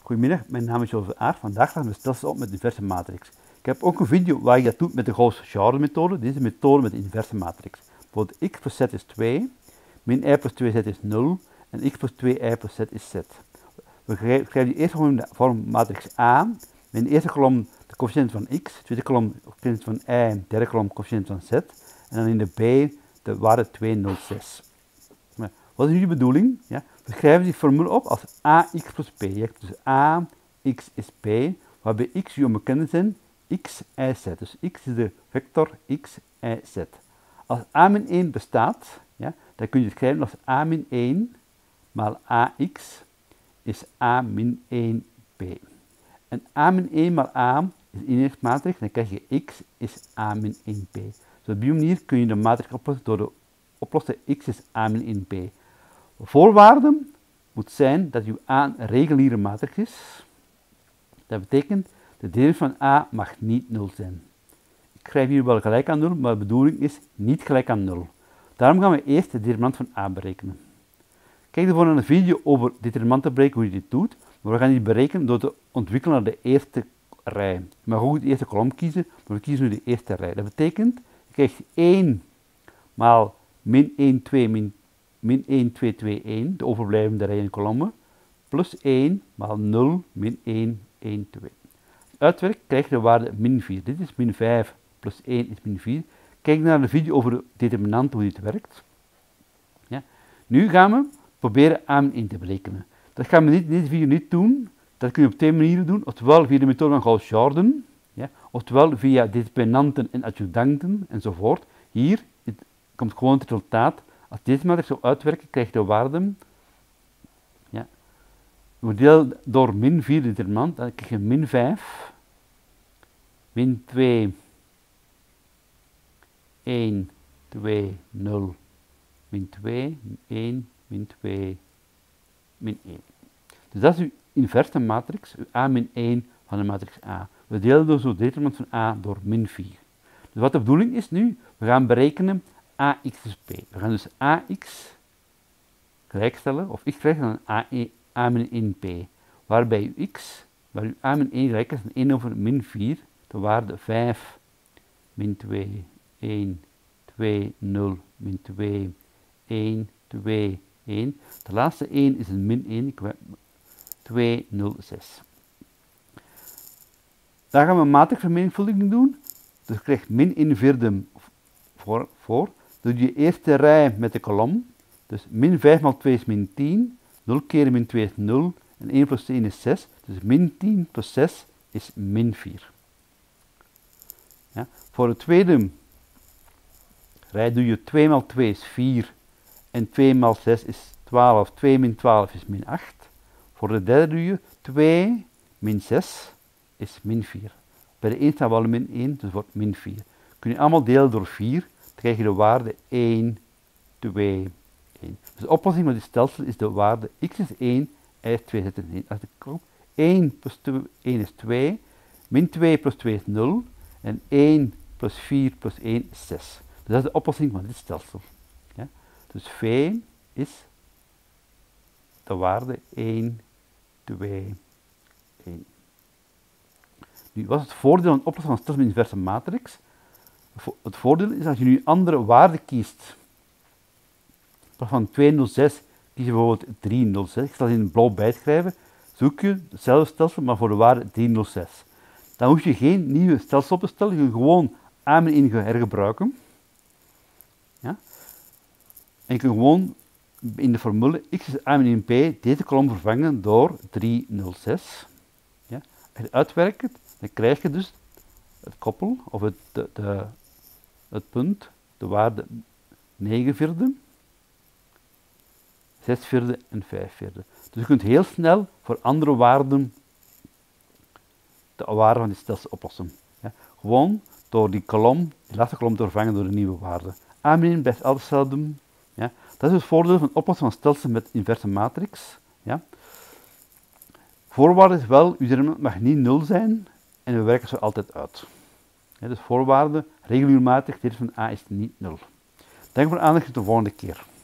Goedemiddag, mijn naam is Jozef Aert. Vandaag gaan we stelsels op met inverse matrix. Ik heb ook een video waar je dat doet met de Gauss-Jordan methode. Dit is een methode met de inverse matrix. Bijvoorbeeld x plus z is 2, min y plus 2z is 0 en x plus 2y plus z is z. We schrijven die eerste kolom de vorm matrix A. In de eerste kolom de coëfficiënt van x, de tweede kolom de coëfficiënt van y, de derde kolom de coëfficiënt van z. En dan in de b de waarde 2, 0, 6. Wat is nu de bedoeling? Ja, we schrijven die formule op als ax plus b. Dus ax is b, waarbij x die onbekende zijn, x, y, z. Dus x is de vector x, y, z. Als a min 1 bestaat, ja, dan kun je het schrijven als a min 1 maal ax is a min 1b. En a min 1 maal a is een inverse matrix, dan krijg je x is a min 1b. Dus op die manier kun je de matrix oplossen door de oplossen x is a min 1b. De voorwaarde moet zijn dat uw a een reguliere matrix is. Dat betekent, de derivatie van a mag niet 0 zijn. Ik schrijf hier wel gelijk aan 0, maar de bedoeling is niet gelijk aan 0. Daarom gaan we eerst de determinant van a berekenen. Kijk ervoor naar een video over determinanten berekenen, hoe je dit doet. Maar we gaan die berekenen door te ontwikkelen naar de eerste rij. Je mag ook de eerste kolom kiezen, maar we kiezen nu de eerste rij. Dat betekent, je krijgt 1 maal min 1, 2, min 1, 2, 2, 1, de overblijvende rijen en kolommen, plus 1 maal 0, min 1, 1, 2. Uitwerk krijg je de waarde min 4. Dit is min 5 plus 1 is min 4. Kijk naar de video over de determinanten, hoe dit werkt. Ja. Nu gaan we proberen a min 1 te berekenen. Dat gaan we in deze video niet doen. Dat kun je op twee manieren doen. Oftewel via de methode van Gauss-Jordan, ja, oftewel via determinanten en adjudanten enzovoort. Hier komt gewoon het resultaat. Als deze matrix zo uitwerken, krijg je de waarde. Ja. We delen door min 4 determinant, dan krijg je min 5, min 2, 1, 2, 0, min 2, 1, min 2, min 1. Dus dat is uw inverse matrix, uw a min 1 van de matrix A. We delen dus de determinant van a door min 4. Dus wat de bedoeling is nu, we gaan berekenen ax is b. We gaan dus ax gelijkstellen, of x gelijk aan a min 1b, waarbij uw x, waar uw a min 1 gelijk is aan 1 over min 4, de waarde 5, min 2, 1, 2, 0, min 2, 1, 2, 1. De laatste 1 is een min 1, 2, 0, 6. Daar gaan we een matrixvermenigvuldiging doen. Dus je krijgt min 1 vierde voor. Doe je eerste rij met de kolom. Dus min 5 maal 2 is min 10. 0 keer min 2 is 0. En 1 plus 1 is 6. Dus min 10 plus 6 is min 4. Ja. Voor de tweede rij doe je 2 maal 2 is 4. En 2 maal 6 is 12. 2 min 12 is min 8. Voor de derde doe je 2 min 6 is min 4. Bij de 1 staat wel min 1, dus het wordt min 4. Kun je allemaal delen door 4, dan krijg je de waarde 1, 2, 1. Dus de oplossing van dit stelsel is de waarde x is 1, y is 2, z is 1. Als ik klop, 1 plus 2, 1 is 2, min 2 plus 2 is 0, en 1 plus 4 plus 1 is 6. Dus dat is de oplossing van dit stelsel. Ja? Dus v is de waarde 1, 2, 1. Nu, wat is het voordeel van het oplossen van een stelsel met inverse matrix? Het voordeel is als je nu een andere waarde kiest. In plaats van 206 kies je bijvoorbeeld 306. Ik zal het in blauw bijschrijven. Zoek je hetzelfde stelsel, maar voor de waarde 306. Dan hoef je geen nieuwe stelsel op te stellen. Je kunt gewoon a min 1 hergebruiken. Ja? En je kunt gewoon in de formule x is a min 1b deze kolom vervangen door 306. Ja? Als je uitwerkt, dan krijg je dus het koppel, of het punt, de waarde 9 vierde, 6 vierde en 5 vierde. Dus je kunt heel snel voor andere waarden de waarde van dit stelsel oplossen. Ja? Gewoon door die laatste kolom te vervangen door een nieuwe waarde. A min 1 blijft altijd hetzelfde. Ja? Dat is het voordeel van het oplossen van stelsels met inverse matrix. Ja? Voorwaarde is wel, uw determinant mag niet 0 zijn en we werken zo altijd uit. Ja, dus voorwaarde, reguliere matrix, dit van a is niet 0. Dank voor de aandacht, tot de volgende keer.